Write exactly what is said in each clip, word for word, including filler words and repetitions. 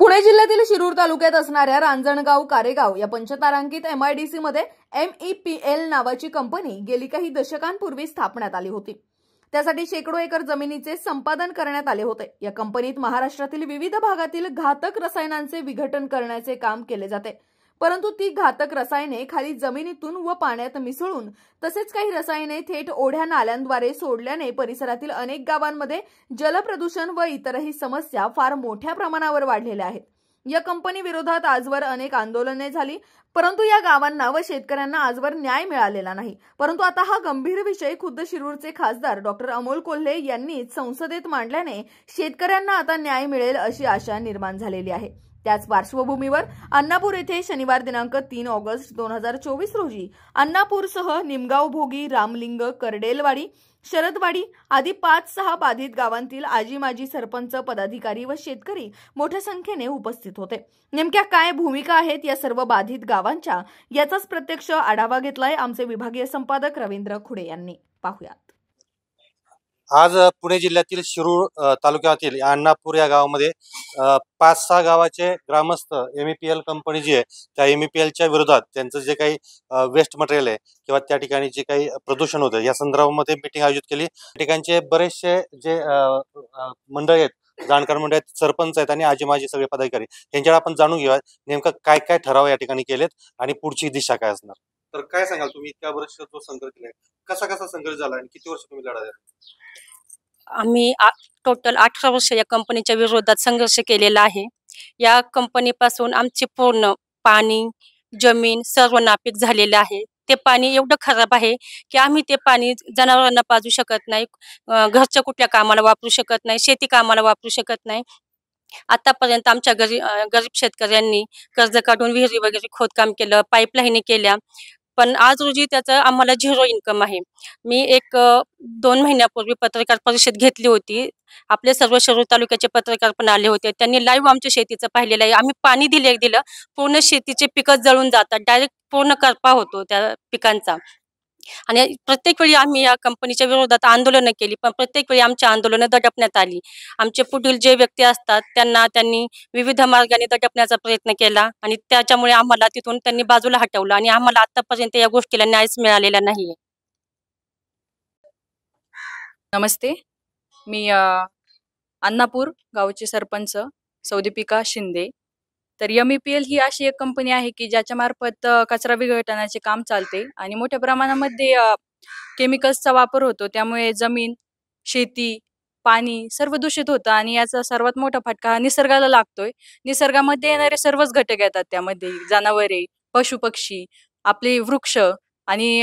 पुणे जिल्ह्यातील शिरूर तालुक्यात असणाऱ्या रांजणगाव कारेगाव या पंचतारांकित एमआयडीसी मध्ये एमईपीएल नावाची कंपनी गेली काही दशकांपूर्वी स्थापण्यात आली होती। त्यासाठी शेकडो एकर जमिनीचे संपादन करण्यात आले होते। या कंपनीत महाराष्ट्रातील विविध भागातील घातक रसायनांचे विघटन करण्याचे काम केले जाते, परंतु ती घातक रसायने खाली जमिनीतून व पाण्यात मिसळून तसेच काही रसायने थेट ओढ्या नाल्यांद्वारे सोडल्याने परिसरातील अनेक गावांमध्ये जलप्रदूषण व इतरही समस्या फार मोठ्या प्रमाणावर वाढलेल्या आहेत। या कंपनी विरोधात आजवर अनेक आंदोलने झाली, परंतु या गावांना व शेतकऱ्यांना आजवर न्याय मिळालेला नाही। परंतु आता हा गंभीर विषय खुद्द शिरूरचे खासदार डॉक्टर अमोल कोल्हे यांनी संसदेत मांडल्याने शेतकऱ्यांना आता न्याय मिळेल अशी आशा निर्माण झालेली आहे। त्याच पार्श्वभूमीवर अण्णापूर येथे शनिवार दिनांक तीन ऑगस्ट दोन हजार चोवीस रोजी अण्णापूरसह निमगाव भोगी, रामलिंग, करडेलवाडी, शरदवाडी आदी पाच सहा बाधित गावांतील आजी माजी सरपंच, पदाधिकारी व शेतकरी मोठ्या संख्येने उपस्थित होते। नेमक्या काय भूमिका आहेत या सर्व बाधित गावांच्या याचाच प्रत्यक्ष आढावा घेतलाय आमचे विभागीय संपादक रवींद्र खुडे यांनी। पाहूयात। आज पुणे जिल्ह्यातील शिरूर तालुक्यातील अण्णापूर या गावामध्ये पाच सहा गावाचे ग्रामस्थ एमईपीएल कंपनी जी आहे त्या एमईपीएलच्या विरोधात त्यांचं जे काही वेस्ट मटेरियल आहे किंवा त्या ठिकाणी जे काही प्रदूषण होतं या संदर्भामध्ये मीटिंग आयोजित केली। ठिकाणचे बरेचसे जे मंडळ आहेत, जाणकार मंडळ आहेत, सरपंच आहेत आणि आजी माजी सगळे पदाधिकारी यांच्याकडे आपण जाणून घेऊया नेमकं काय काय ठराव या ठिकाणी केलेत आणि पुढची दिशा काय असणार। तर काय सांगाल तुम्ही इतक्या वर्ष जो संघर्ष केलाय, कसा कसा संघर्ष झाला आणि किती वर्ष तुम्ही लढा द्याल? आम्ही टोटल अठरा वर्ष या कंपनीच्या विरोधात संघर्ष केलेला आहे। या कंपनीपासून आमचे पूर्ण पाणी, जमीन सर्व नापीक झालेले आहे। ते पाणी एवढं खराब आहे की आम्ही ते पाणी जनावरांना पाजू शकत नाही, घरच्या कुठल्या कामाला वापरू शकत नाही, शेती कामाला वापरू शकत नाही। आतापर्यंत आमच्या गरीब गरीब शेतकऱ्यांनी कर्ज काढून विहिरी वगैरे खोदकाम केलं, पाईपलाईन केल्या, पण आज रोजी त्याचं आम्हाला झिरो इन्कम आहे। मी एक दोन महिन्यापूर्वी पत्रकार परिषद घेतली होती। आपले सर्व शिरूर तालुक्याचे पत्रकार पण आले होते। त्यांनी लाईव्ह आमच्या शेतीचं पाहिलेलं आहे। आम्ही पाणी दिले दिलं पूर्ण शेतीचे पिकं जळून जातात, डायरेक्ट पूर्ण करपा होतो त्या पिकांचा। आणि प्रत्येक वेळी आम्ही या कंपनीच्या विरोधात आंदोलनं केली, पण प्रत्येक वेळी आमची आंदोलनं दडपण्यात आली। आमचे पुढील जे व्यक्ती असतात त्यांना त्यांनी विविध मार्गाने दडपण्याचा प्रयत्न केला आणि त्याच्यामुळे आम्हाला तिथून त्यांनी बाजूला हटवलं आणि आम्हाला आतापर्यंत या गोष्टीला न्यायच मिळालेला नाहीये। नमस्ते, मी अण्णापूर गावचे सरपंच सौदीपिका शिंदे। तर एमईपीएल ही अशी एक कंपनी आहे की ज्याच्या मार्फत कचरा विघटनाचे काम चालते आणि मोठ्या प्रमाणामध्ये केमिकल्सचा वापर होतो, त्यामुळे जमीन, शेती, पाणी सर्व दूषित होतं आणि याचा सर्वात मोठा फटका हा निसर्गाला लागतोय। निसर्गामध्ये येणारे सर्वच घटक येतात, त्यामध्ये जनावरे, पशु पक्षी, आपले वृक्ष आणि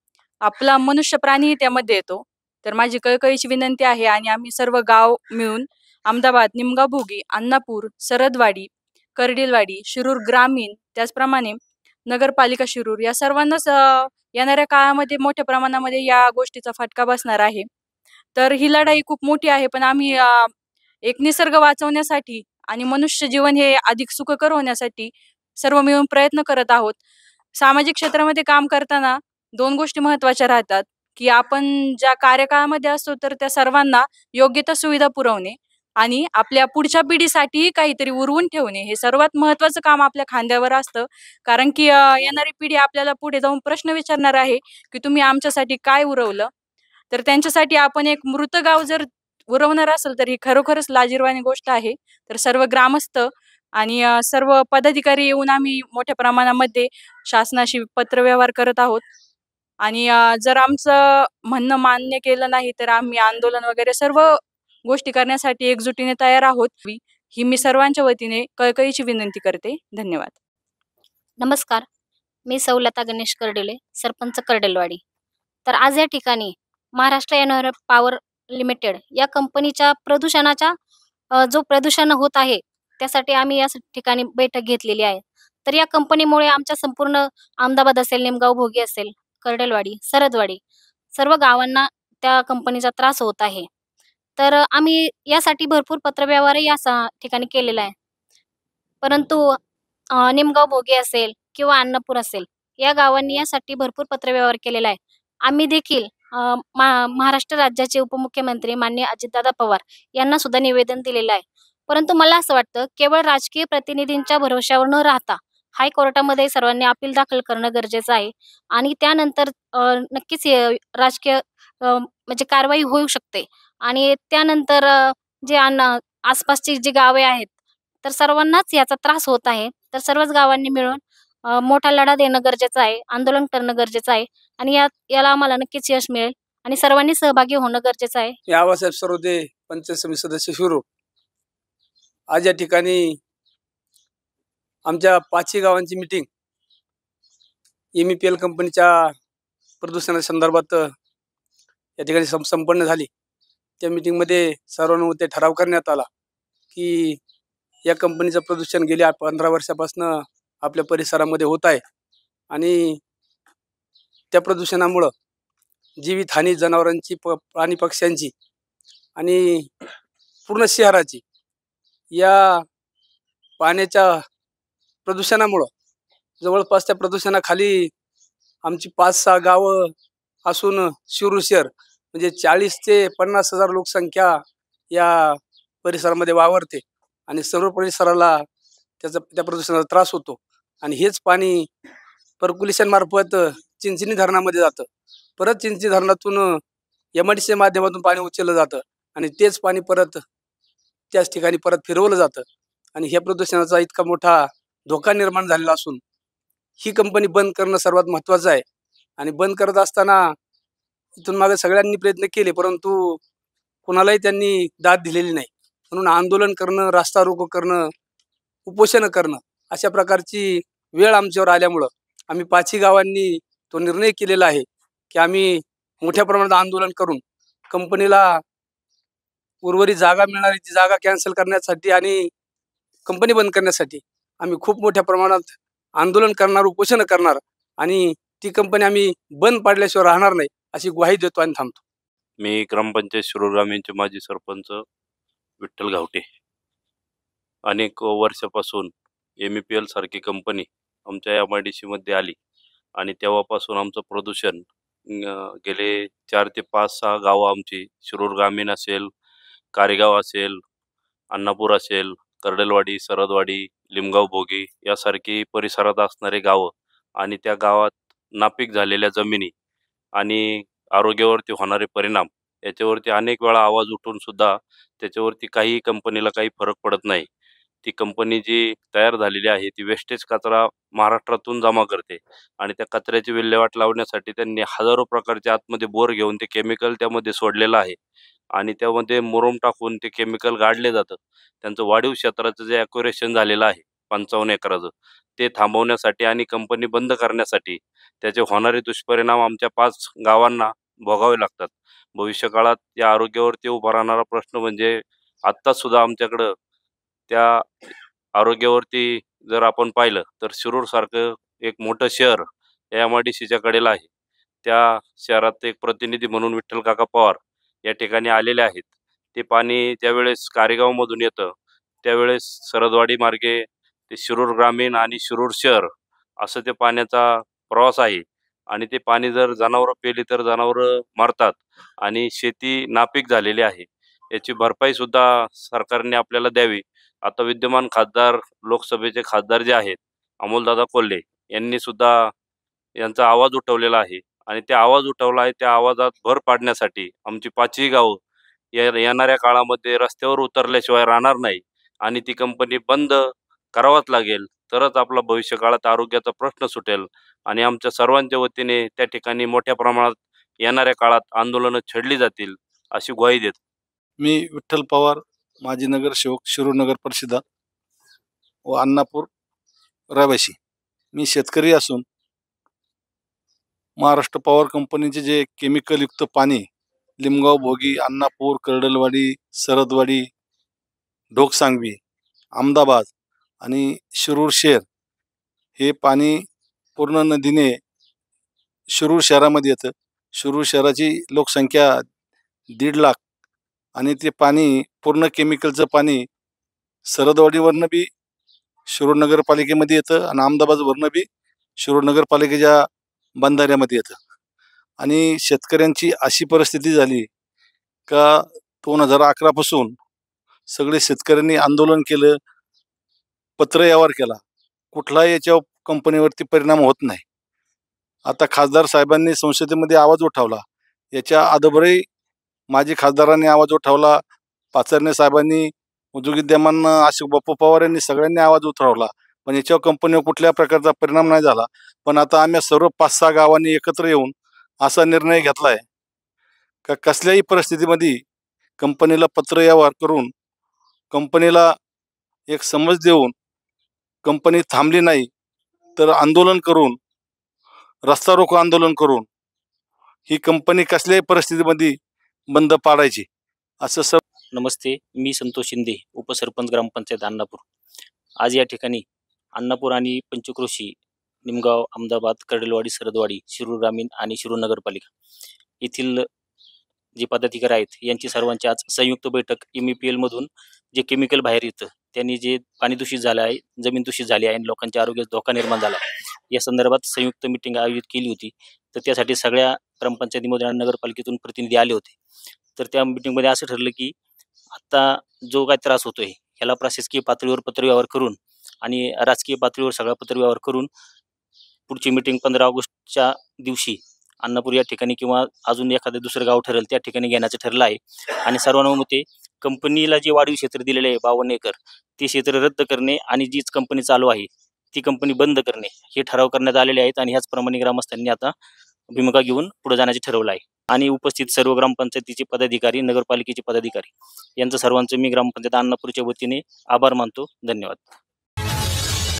आपला मनुष्य प्राणीही त्यामध्ये येतो। तर माझी कळकळीची विनंती आहे आणि आम्ही सर्व गाव मिळून अहमदाबाद, निमगाव भोगी, अण्णापूर, सरदवाडी, करडेलवाडी, शिरूर ग्रामीण, त्याचप्रमाणे नगरपालिका शिरूर या सर्वांनाच येणाऱ्या काळामध्ये मोठ्या प्रमाणामध्ये या गोष्टीचा फटका बसणार आहे। तर ही लढाई खूप मोठी आहे, पण आम्ही एक निसर्ग वाचवण्यासाठी आणि मनुष्य जीवन हे अधिक सुखकर होण्यासाठी सर्व मिळून प्रयत्न करत आहोत। सामाजिक क्षेत्रामध्ये काम करताना दोन गोष्टी महत्त्वाच्या राहतात की आपण ज्या कार्यकाळामध्ये असतो तर त्या सर्वांना योग्य त्या सुविधा पुरवणे आणि आपल्या पुढच्या पिढीसाठी काहीतरी उरवून ठेवणे हे सर्वात महत्त्वाचं काम आपल्या खांद्यावर असतं। कारण की येणारी पिढी आपल्याला पुढे जाऊन प्रश्न विचारणार आहे की तुम्ही आमच्यासाठी काय उरवलं। तर त्यांच्यासाठी आपण एक मृत गाव जर उरवणार असेल तर ही खरोखरच लाजिरवाणी गोष्ट आहे। तर सर्व ग्रामस्थ आणि सर्व पदाधिकारी येऊन आम्ही मोठ्या प्रमाणामध्ये शासनाशी पत्रव्यवहार करत आहोत आणि जर आमचं म्हणणं मान्य केलं नाही तर आम्ही आंदोलन वगैरे सर्व गोष्टी करण्यासाठी एकजुटीने तयार आहोत, ही मी सर्वांच्या वतीने कळकळीची विनंती करते। धन्यवाद। नमस्कार, मी सौलता गणेश करडेले, सरपंच करडेलवाडी। तर आज या ठिकाणी महाराष्ट्र एनर्जी पॉवर लिमिटेड या कंपनीच्या प्रदूषणाचा जो प्रदूषण होत आहे त्यासाठी आम्ही या ठिकाणी बैठक घेतलेली आहे। तर या कंपनीमुळे आमच्या संपूर्ण अहमदाबाद असेल, निमगाव भोगी असेल, करडेलवाडी, सरदवाडी सर्व गावांना त्या कंपनीचा त्रास होत आहे। तर आम्ही यासाठी भरपूर पत्रव्यवहारही या ठिकाणी केलेला आहे, परंतु निमगाव भोगी असेल किंवा अण्णापूर असेल या गावांनी यासाठी भरपूर पत्रव्यवहार केलेला आहे। आम्ही देखील महाराष्ट्र राज्याचे उपमुख्यमंत्री माननीय अजितदादा पवार यांना सुद्धा निवेदन दिलेलं आहे, परंतु मला असं वाटतं केवळ राजकीय प्रतिनिधींच्या भरवशावर न राहता हायकोर्टामध्ये सर्वांनी अपील दाखल करणं गरजेचं आहे आणि त्यानंतर अ, नक्कीच हे राजकीय अ, म्हणजे कारवाई होऊ शकते आणि त्यानंतर अ, जे अन्न आसपासची जी गावे आहेत तर सर्वांनाच याचा त्रास होत आहे. तर सर्वच गावांनी मिळून अ, मोठा लढा देणं गरजेचं आहे, आंदोलन करणं गरजेचं आहे आणि यात याला आम्हाला नक्कीच यश मिळेल आणि सर्वांनी सहभागी होणं गरजेचं आहे. मी आबासाहेब सरोदे, पंचायत समिती सदस्य शिरूर. आज या ठिकाणी आमच्या पाचही गावांची meeting M E P L कंपनीच्या प्रदूषणा संदर्भात या ठिकाणी सं संपन्न झाली. त्या मीटिंगमध्ये सर्वानुमते ठराव करण्यात आला की या कंपनीचं प्रदूषण गेल्या पंधरा वर्षापासून आपल्या परिसरामध्ये होत आहे आणि त्या प्रदूषणामुळं जीवितहानी जनावरांची, प प्राणी पक्ष्यांची आणि पूर्ण शहराची या पाण्याच्या प्रदूषणामुळं जवळपास त्या प्रदूषणाखाली आमची पाच सहा गावं असून शिरूर शहर म्हणजे चाळीस ते पन्नास हजार लोकसंख्या या परिसरामध्ये वावरते आणि सर्व परिसराला त्याचा त्या प्रदूषणाचा त्रास होतो आणि हेच पाणी पर्क्युलेशन मार्फत चिंचणी धरणामध्ये जातं. परत चिंचणी धरणातून एम आय डी सीच्या माध्यमातून पाणी उचललं जातं आणि तेच पाणी परत त्याच ठिकाणी परत फिरवलं जातं आणि ह्या प्रदूषणाचा इतका मोठा धोका निर्माण झालेला असून ही कंपनी बंद करणं सर्वात महत्त्वाचं आहे. आणि बंद करत असताना इथून मागे सगळ्यांनी प्रयत्न केले परंतु कोणालाही त्यांनी दाद दिलेली नाही. म्हणून आंदोलन करणं, रास्ता रोको करणं, उपोषण करणं अशा प्रकारची वेळ आमच्यावर आल्यामुळं आम्ही पाचही गावांनी तो निर्णय केलेला आहे की आम्ही मोठ्या प्रमाणात आंदोलन करून कंपनीला उर्वरित जागा मिळणारी ती जागा कॅन्सल करण्यासाठी आणि कंपनी बंद करण्यासाठी आम्ही खूप मोठ्या प्रमाणात आंदोलन करणार, उपोषण करणार आणि ती कंपनी आम्ही बंद पाडल्याशिवाय राहणार नाही अशी ग्वाही देतो आणि थांबतो. मी ग्रामपंचायत शिरूर ग्रामीणचे माजी सरपंच विठ्ठल घावटे. अनेक वर्षापासून एम ई पी एल सारखी कंपनी आमच्या एम आय डी सीमध्ये आली आणि तेव्हापासून आमचं प्रदूषण गेले चार ते पाच सहा गावं आमची शिरूर ग्रामीण असेल, कारेगाव असेल, अण्णापूर असेल, कर्डेलवाडी, सरदवाडी, लिमगाव भोगी यासारखी परिसरात असणारे गावं आणि त्या गावात नापीक झालेल्या जमिनी आणि आरोग्यावरती होणारे परिणाम याच्यावरती अनेक वेळा आवाज उठून सुद्धा त्याच्यावरती काही कंपनीला काही फरक पडत नाही. ती कंपनी जी तयार झालेली आहे ती वेस्टेज कचरा महाराष्ट्रातून जमा करते आणि त्या कचऱ्याची विल्हेवाट लावण्यासाठी त्यांनी हजारो प्रकारचे आतमध्ये बोर घेऊन ते केमिकल त्यामध्ये सोडलेलं आहे आणि त्यामध्ये मुरुम टाकून ते केमिकल गाडले जातं. त्यांचं वाढीव क्षेत्राचं जे ॲक्युरेशन झालेलं आहे पंचावन्न एकराचं ते थांबवण्यासाठी आणि कंपनी बंद करण्यासाठी त्याचे होणारे दुष्परिणाम आमच्या पाच गावांना भोगावे लागतात. भविष्यकाळात या आरोग्यावरती उभा राहणारा प्रश्न म्हणजे आत्तासुद्धा आमच्याकडं त्या आरोग्यावरती जर आपण पाहिलं तर शिरूरसारखं एक मोठं शहर या एम आय डी सीच्या कडेला आहे. त्या शहरात एक प्रतिनिधी म्हणून विठ्ठल काका पवार या ठिकाणी आलेले आहेत. ते पाणी ज्यावेळेस कारेगावमधून येतं त्यावेळेस सरदवाडी मार्गे ते शिरूर ग्रामीण आणि शिरूर शहर असं ते पाण्याचा प्रवास आहे आणि ते पाणी जर जनावरं पेली तर जनावरं मरतात आणि शेती नापीक झालेली आहे. याची भरपाई सुद्धा सरकारने आपल्याला द्यावी. आता विद्यमान खासदार, लोकसभेचे खासदार जे आहेत अमोलदादा कोल्हे यांनी सुद्धा यांचा आवाज उठवलेला आहे आणि त्या आवाज उठवला आहे त्या आवाजात भर पाडण्यासाठी आमची पाचही गावं या येणाऱ्या काळामध्ये रस्त्यावर उतरल्याशिवाय राहणार नाही आणि ती कंपनी बंद करावाच लागेल तरच आपला भविष्यकाळात आरोग्याचा प्रश्न सुटेल आणि आमच्या सर्वांच्या वतीने त्या ठिकाणी मोठ्या प्रमाणात येणाऱ्या काळात आंदोलनं छेडली जातील अशी ग्वाही देतो. मी विठ्ठल पवार, माजी नगरसेवक, शिरूर नगर परिषद व अण्णापूर रहिवासी. मी शेतकरी असून महाराष्ट्र पॉवर कंपनीचे जे केमिकलयुक्त पाणी लिमगाव भोगी, अण्णापूर, कर्डलवाडी, सरदवाडी, ढोकसांगवी, अहमदाबाद आणि शिरूर शहर हे पाणी पूर्ण नदीने शिरूर शहरामध्ये येतं. शिरूर शहराची लोकसंख्या दीड लाख आणि ते पाणी पूर्ण केमिकलचं पाणी सरदवाडीवरनं बी शिरूर नगरपालिकेमध्ये येतं आणि अहमदाबादवरनं बी शिरूर नगरपालिकेच्या बंधाऱ्यामध्ये येतं. आणि शेतकऱ्यांची अशी परिस्थिती झाली का दोन हजार अकरापासून सगळे शेतकऱ्यांनी आंदोलन केलं, पत्रव्यवहार केला, कुठलाही याच्यावर कंपनीवरती परिणाम होत नाही. आता खासदार साहेबांनी संसदेमध्ये आवाज उठवला, याच्या अगोदरही माजी खासदारांनी आवाज उठवला, पाचरणे साहेबांनी, उद्योगविद्यमान अशोक बापू पवार यांनी सगळ्यांनी आवाज उठवला, पण याच्यावर कंपनीवर कुठल्या प्रकारचा परिणाम नाही झाला. पण आता आम्ही सर्व पाच सहा गावांनी एकत्र येऊन असा निर्णय घेतला आहे का कसल्याही परिस्थितीमध्ये कंपनीला पत्रव्यवहार करून कंपनीला एक समज देऊन कंपनी थांबली नाही तर आंदोलन करून, रस्ता रोको आंदोलन करून ही कंपनी कसल्याही परिस्थितीमध्ये बंद पाडायची असं सब. नमस्ते, मी संतोष शिंदे, उपसरपंच ग्रामपंचायत अण्णापूर. आज या ठिकाणी अण्णापूर आणि पंचक्रोशी, निमगाव, अहमदाबाद, कर्डेलवाडी, सरदवाडी, शिरूर ग्रामीण आणि शिरूर नगरपालिका येथील जे पदाधिकारी आहेत यांची सर्वांची आज संयुक्त बैठक एम ई पी एलमधून जे केमिकल बाहेर येतं, त्यांनी जे पाणी दूषित झालं आहे, जमीन दूषित झाली आहे आणि लोकांच्या आरोग्यास धोका निर्माण झाला आहे, या संदर्भात संयुक्त मिटिंग आयोजित केली होती. तर त्यासाठी सगळ्या ग्रामपंचायतीमधून आणि नगरपालिकेतून प्रतिनिधी आले होते. तर त्या मिटिंगमध्ये असं ठरलं की आता जो काय त्रास होतोय ह्याला प्रशासकीय पातळीवर पत्रव्यवहार करून आणि राजकीय पातळीवर सगळा पत्रव्यवहार करून पुढची मिटिंग पंधरा ऑगस्टच्या दिवशी अण्णापूर या ठिकाणी किंवा अजून एखादं दुसरं गाव ठरेल त्या ठिकाणी घेण्याचं ठरलं आहे. आणि सर्वानुमते कंपनीला जे वाढीव क्षेत्र दिलेले आहे बावन्न एकर, ते क्षेत्र रद्द करणे आणि जीच कंपनी चालू आहे ती कंपनी बंद करणे हे ठराव करण्यात आलेले आहेत. आणि ह्याचप्रमाणे ग्रामस्थांनी आता भूमिका घेऊन पुढे जाण्याचे ठरवलं आहे. आणि उपस्थित सर्व ग्रामपंचायतीचे पदाधिकारी, नगरपालिकेचे पदाधिकारी यांचं सर्वांचं मी ग्रामपंचायत अण्णापूरच्या वतीने आभार मानतो. धन्यवाद.